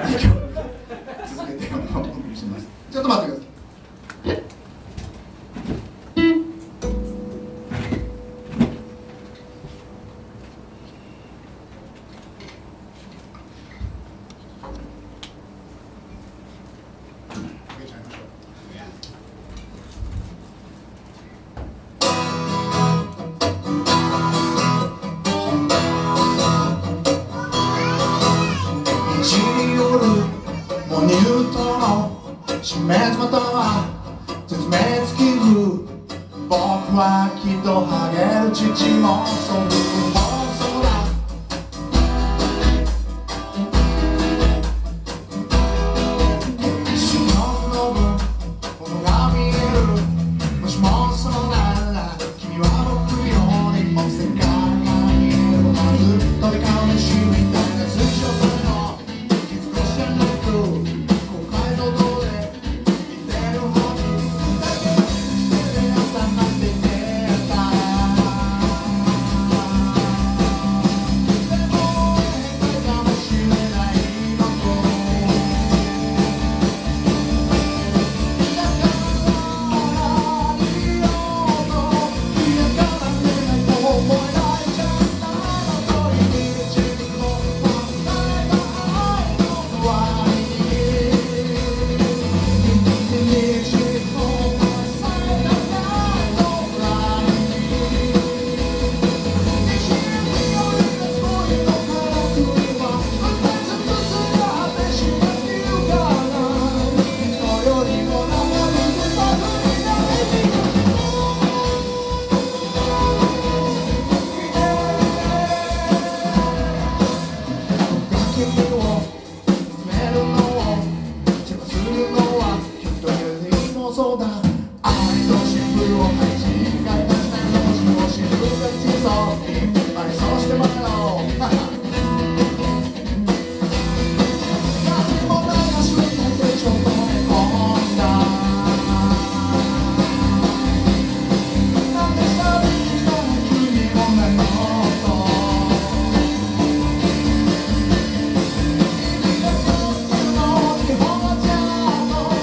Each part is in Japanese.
続けてお送りします。ちょっと待ってください。モニュートのしめじまとは絶滅危惧。僕はきっとハゲる父も祖父もそうだ。死の分このが見える。もしもそうなら君は僕よりも世界が見えるはず。飛び交うしみたいな水晶の傷つけないとそうだ。愛と新聞を配信が出した文字を新聞が一層いっぱいそうしてもらおう。何もないがしめないでちょっとへこんだ。なんでさびにしたら君もなのと基本はちゃんと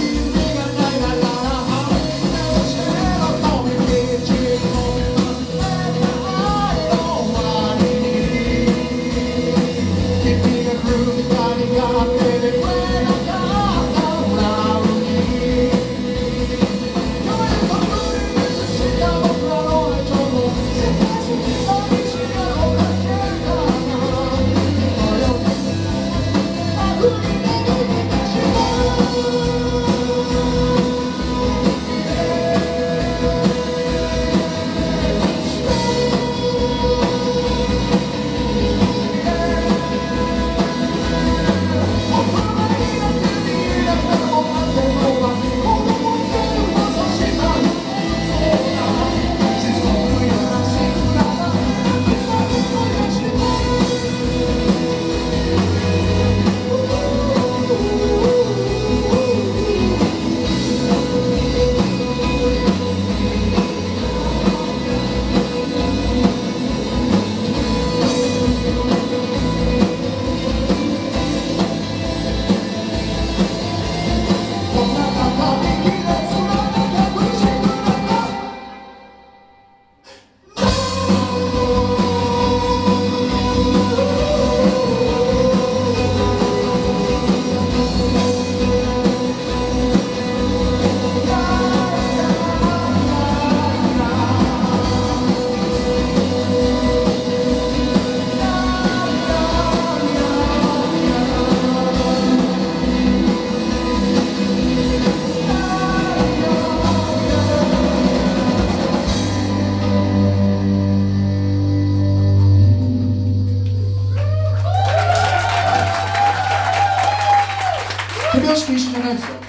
手拍子禁止じゃないですよ。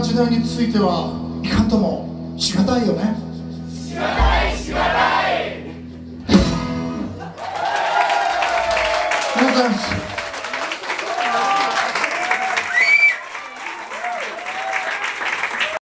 時代についてはいかんともしがたいよね。 しがたいしがたい。 皆さん